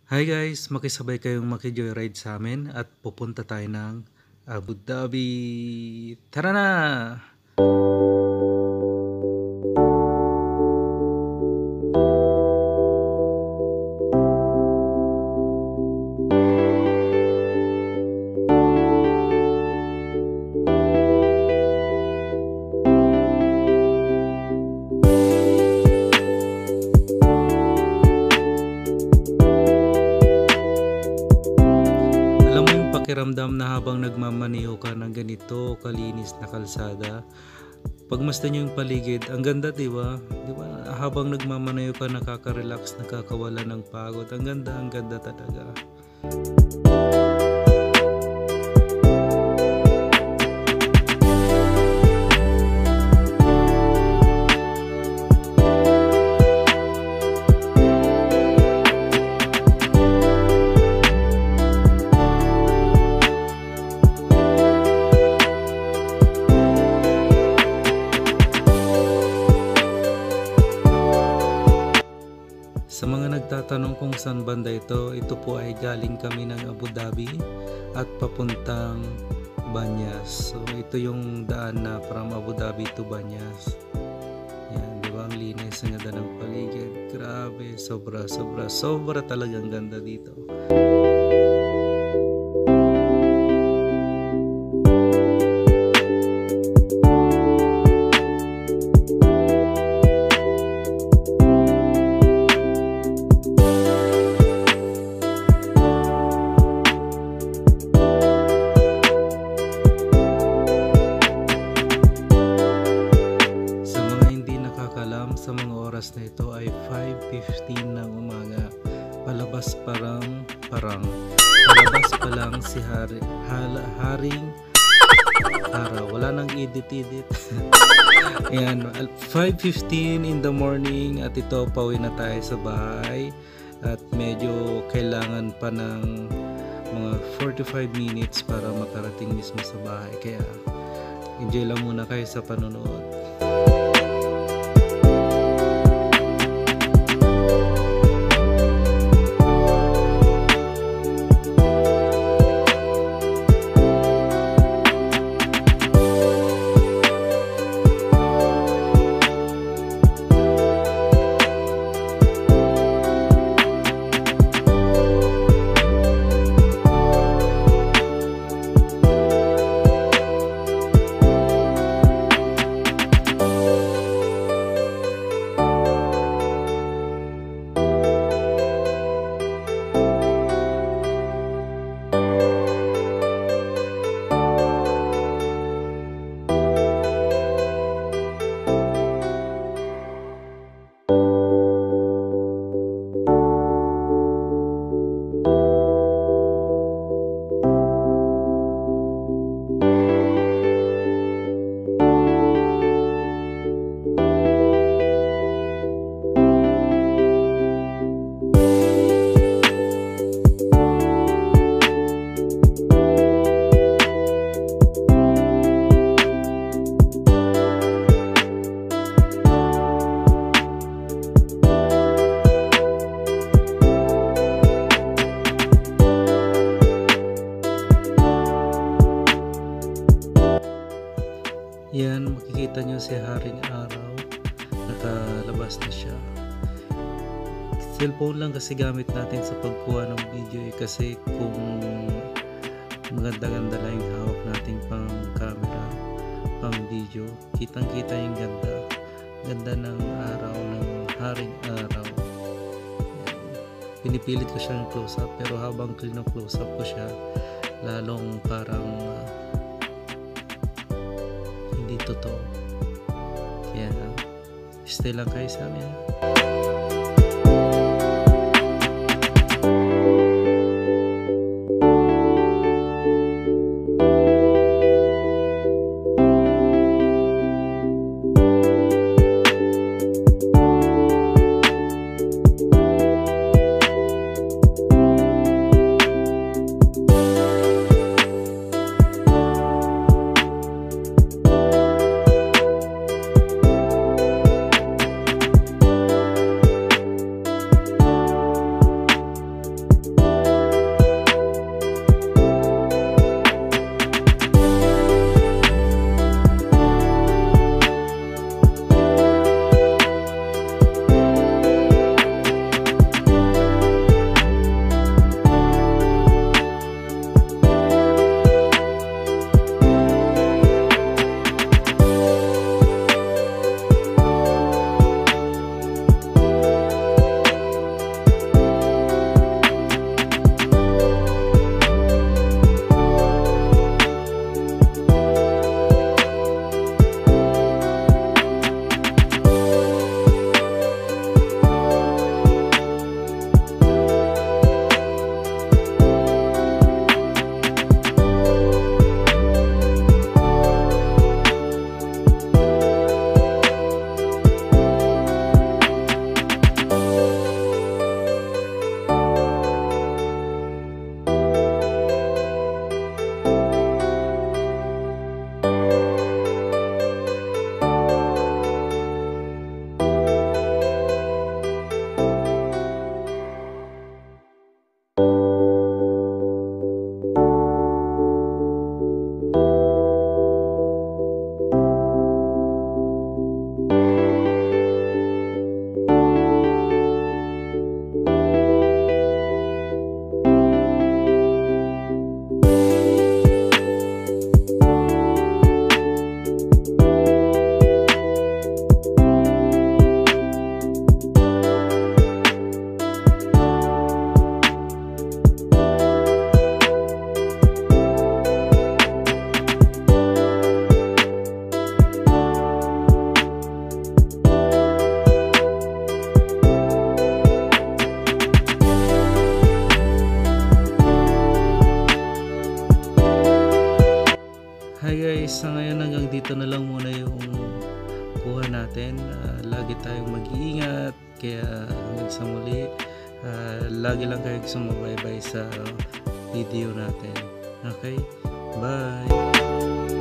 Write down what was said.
Hi guys, makisabay kayong maki-joyride sa amin at pupunta tayo ng Abu Dhabi. Tara na! Pakiramdam na habang nagmamaneho ka ng ganito kalinis na kalsada, pagmasdan nyo yung paligid, ang ganda, di ba? Di ba? Habang nagmamaneho ka, nakaka-relax, nakakawala ng pagod. Ang ganda talaga. Sa mga nagtatanong kung saan banda ito po ay galing kami ng Abu Dhabi at papuntang Banyas. So ito yung daan na from Abu Dhabi to Banyas. Yan, di ba? Ang linis, ang ganda ng paligid. Grabe, sobra talagang ganda dito. Sa mga oras na ito ay 5:15 ng umaga. Palabas pa lang si Haring araw. Wala nang edit. Ayan, 5:15 in the morning at ito pauwi na tayo sa bahay at medyo kailangan pa ng mga 45 minutes para makarating mismo sa bahay. Kaya enjoy lang muna kayo sa panonood. Yan, makikita nyo si Haring Araw, nakalabas na siya. Cellphone lang kasi gamit natin sa pagkuha ng video kasi kung maganda-ganda lang yung hawak natin pang camera, pang video, kitang-kita yung ganda ng araw, ng Haring Araw. Yan. Pinipilit ko siyang close up pero habang close up ko siya, lalong parang hindi totoo. Kaya stay lang kayo sa amin. hanggang dito na lang muna yung kuha natin. Lagi tayong mag-iingat, kaya hanggang sa muli, lagi lang kayong sumubaybay sa video natin. Okay, bye.